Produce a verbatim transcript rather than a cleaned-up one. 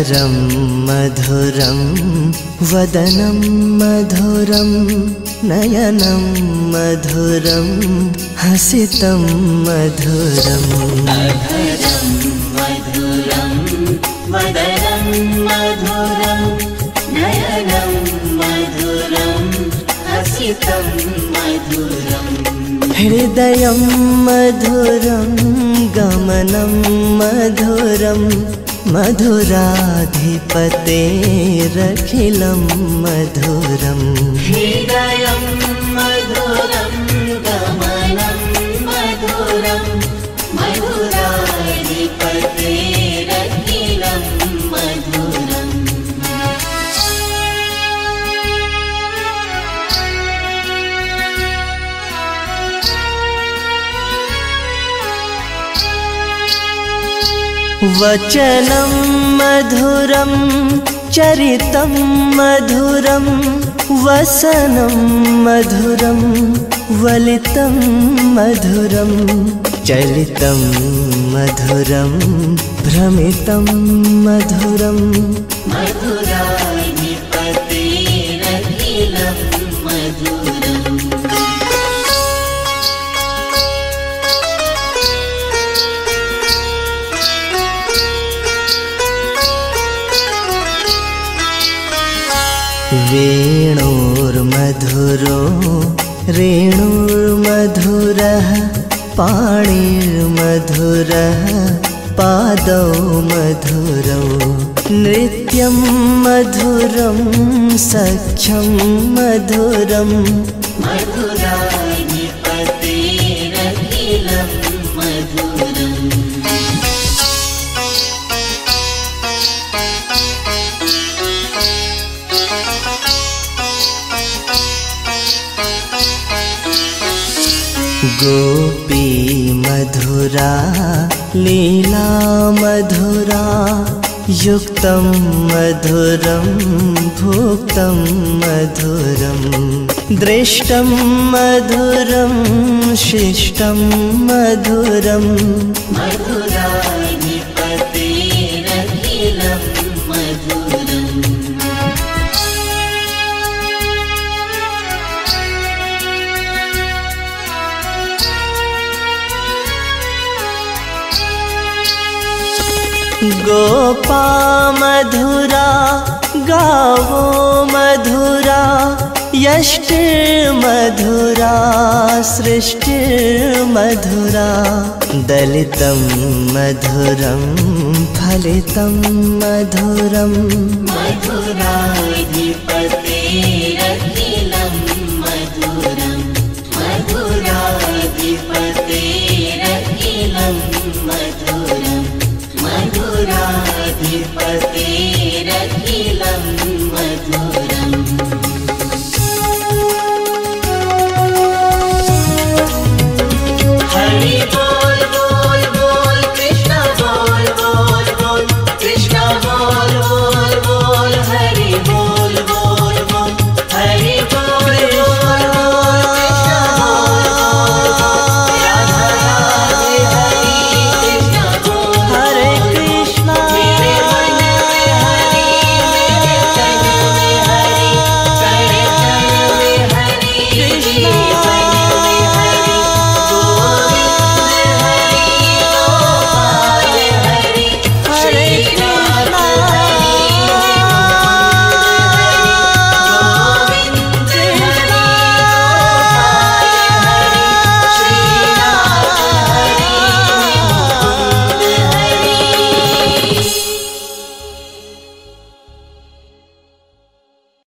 करं मधुरं वदनं मधुरं नयनं मधुरं हसितं मधुरम् अधरं मधुरं वदनं मधुरं नयनं मधुरं हसितं मधुरम् हृदयं मधुरं गमनं मधुरं मधुराधिपतेरखिलं मधुरम् हृदयं मधुरं गमनं मधुरं मधुराधिपतेरखिलं मधुरम् वचनं मधुरं चरितं मधुरं वसनं मधुरं वलितं मधुरं चलितं मधुरं भ्रमितं मधुरं मधुराधिपतेरखिलं मधुरम् वेणोर्मधुरो रेणुर्मधुरः पाणिर्मधुरः पादौ मधुरौ नृत्यं मधुरं सख्यं मधुरं मधुराधिपतेरखिलं मधुरम् गोपी मधुरा लीला मधुरा युक्तं मधुरं भुक्तं मधुरं दृष्टं मधुरं शिष्टं मधुरं मधुराधिपतेरखिलं मधुरम् गोपा मधुरा गावो मधुरा यष्टिर्मधुरा सृष्टिर्मधुरा दलितं मधुरं फलितं मधुरं मधुराधिपतेरखिलं मधुरं मधुराधिपतेरखिलं मधुरम्